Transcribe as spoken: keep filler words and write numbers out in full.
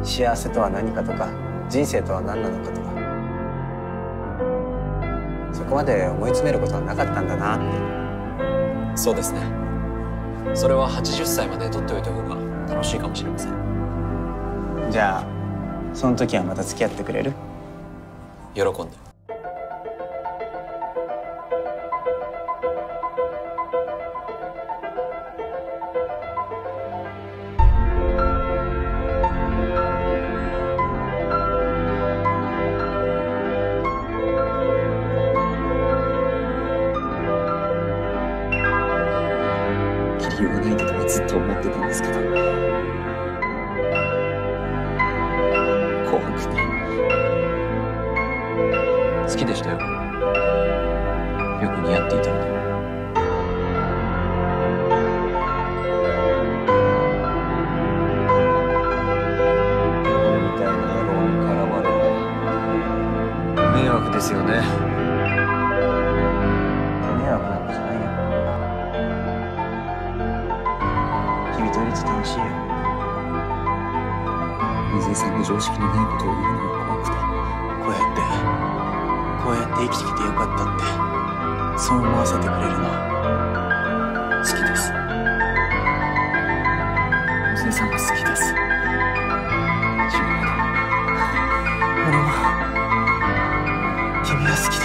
幸せとは何かとか人生とは何なのかとか、そこまで思い詰めることはなかったんだなって。 そうですね。それははちじゅっさいまで取っておいた方が楽しいかもしれません。 じゃあその時はまた付き合ってくれる？ 喜んで。 言わないでとはずっと思ってたんですけど、怖くて。 好きでしたよ。よく似合っていたので。 俺みたいな野郎に絡まれる。迷惑ですよね。 迷惑なんかじゃないよ。君といると楽しいよ。 水井さんの常識にないことを言うのが怖くて。 こうやってこうやって生きてきてよかったってそう思わせてくれるの好きです。 水井さんが好きです。 俺も君が好きだ。